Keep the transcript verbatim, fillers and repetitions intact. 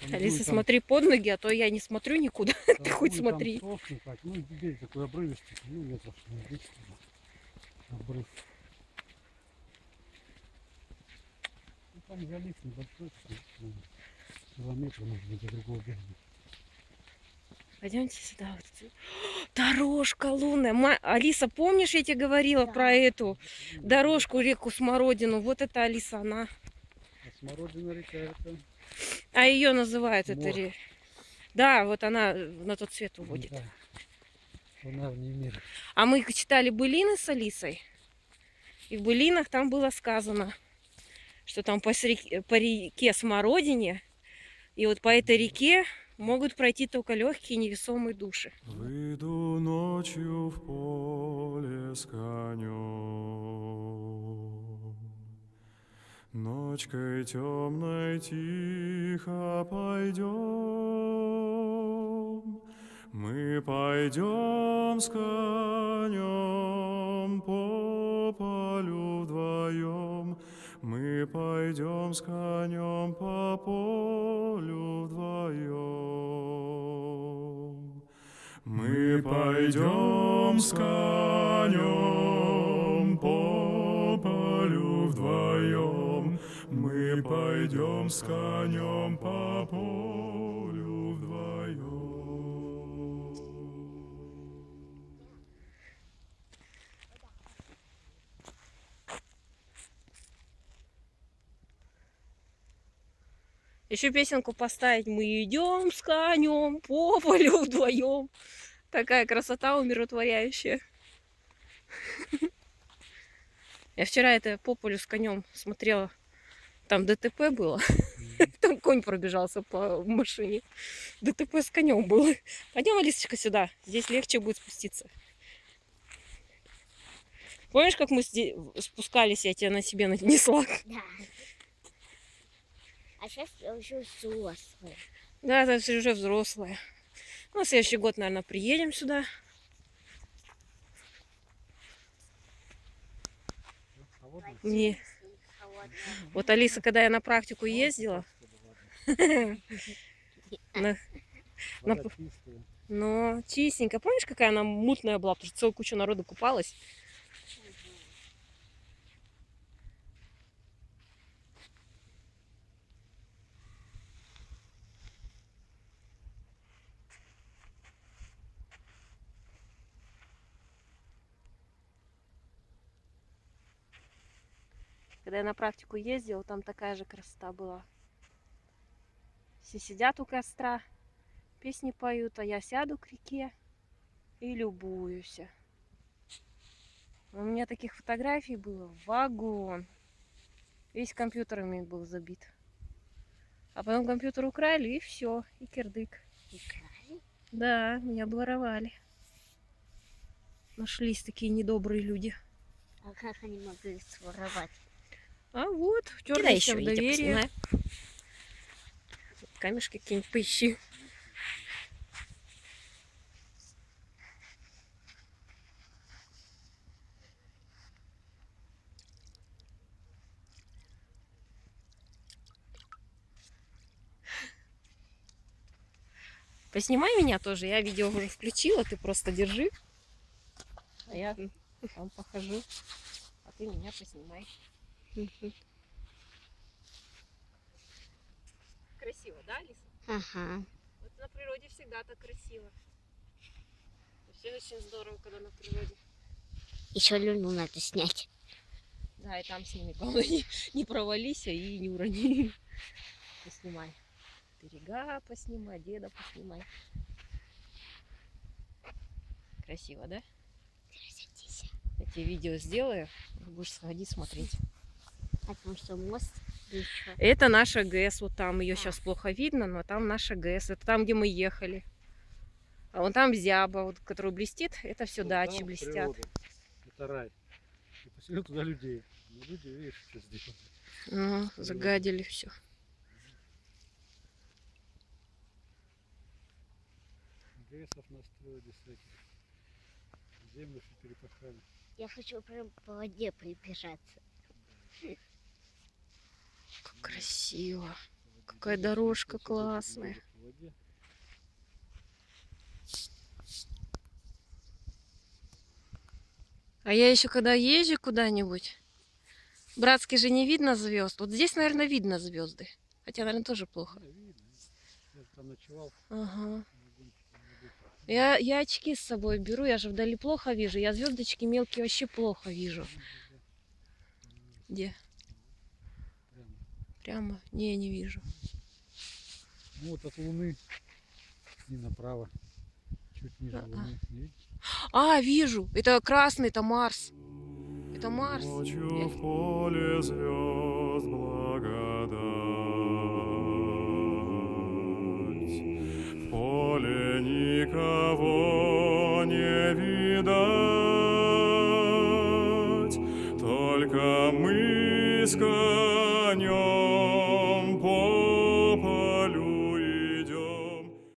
Алиса, смотри под ноги, а то я не смотрю никуда. Ты хоть смотри. Сохнет, так. Ну, теперь такой обрывистый, ну, метров десять. Обрыв. Ну, там залив небольшой, ну, километр, может быть, до другого берега. Пойдемте сюда. Вот. Дорожка лунная. Ма... Алиса, помнишь, я тебе говорила да. про эту дорожку, реку Смородину? Вот это Алиса, она. А Смородина река это... А ее называют Мор. это река. Да, вот она на тот свет уводит. Да. Она в мир. А мы читали былины с Алисой. И в былинах там было сказано, что там по реке, по реке Смородине, и вот по этой реке могут пройти только легкие невесомые души. Выйду ночью в поле с конем, ночкой темной тихо пойдем, мы пойдем с конем по полю вдвоем, мы пойдем с конем по полю вдвоем. Мы пойдем с конем по полю вдвоем, мы пойдем с конем по полю вдвоем. Еще песенку поставить. Мы идем с конем по полю вдвоем. Такая красота умиротворяющая. Я вчера это по полю с конем смотрела. Там ДТП было. Там конь пробежался по машине. ДТП с конем было. Пойдем, Алисочка, сюда. Здесь легче будет спуститься. Помнишь, как мы спускались, я тебя на себе нанесла? Да. А сейчас я уже взрослая. Да, это уже взрослая. Ну, на следующий год, наверное, приедем сюда. Мне... Вот Алиса, когда я на практику ездила, но чистенько. Помнишь, какая она мутная была? Потому что целую кучу народу купалась. Когда я на практику ездила, там такая же красота была. Все сидят у костра, песни поют, а я сяду к реке и любуюсь. У меня таких фотографий было вагон. Весь компьютерами был забит. А потом компьютер украли, и все, и кирдык. Украли? Да, меня обворовали. Нашлись такие недобрые люди. А как они могли своровать? А вот, втерлись в доверие. Камешки какие-нибудь поищи. Поснимай меня тоже. Я видео уже включила, ты просто держи. А я там похожу. А ты меня поснимай. Красиво, да, Алиса? Ага. Вот на природе всегда так красиво. Все очень здорово, когда на природе. Еще люну надо снять. Да, и там сними. Главное, не, не провались и не урони. Поснимай. Берега поснимай, деда поснимай. Красиво, да? Красотища. Я тебе видео сделаю, будешь сходить смотреть. А там что, мост? Это наша ГЭС, вот там ее а. сейчас плохо видно, но там наша ГЭС, это там, где мы ехали. А вон там Зяба, вот, который блестит, это все вот дачи блестят. Природа. Это рай. И поселил туда людей. Но люди, видишь, что сделали. Ну, загадили все. ГЭСов настроили всяких. Землю все перепахали. Я хочу прям по воде прибежаться. Как красиво. Как какая дорожка классная. В воде. А я еще когда езжу куда-нибудь, Братский же не видно звезд. Вот здесь, наверное, видно звезды. Хотя, наверное, тоже плохо. Да, видно. Я же там ночевал. Ага. Я, я очки с собой беру, я же вдали плохо вижу. Я звездочки мелкие вообще плохо вижу. Где? Прямо. Прямо? Не, не вижу. Ну вот от Луны и направо. Чуть ниже А-а. Луны. Не видишь? А, вижу. Это красный, это Марс. Это Марс. Ночью Я- в поле звезд благодать, в поле никого не видать, только мы с конем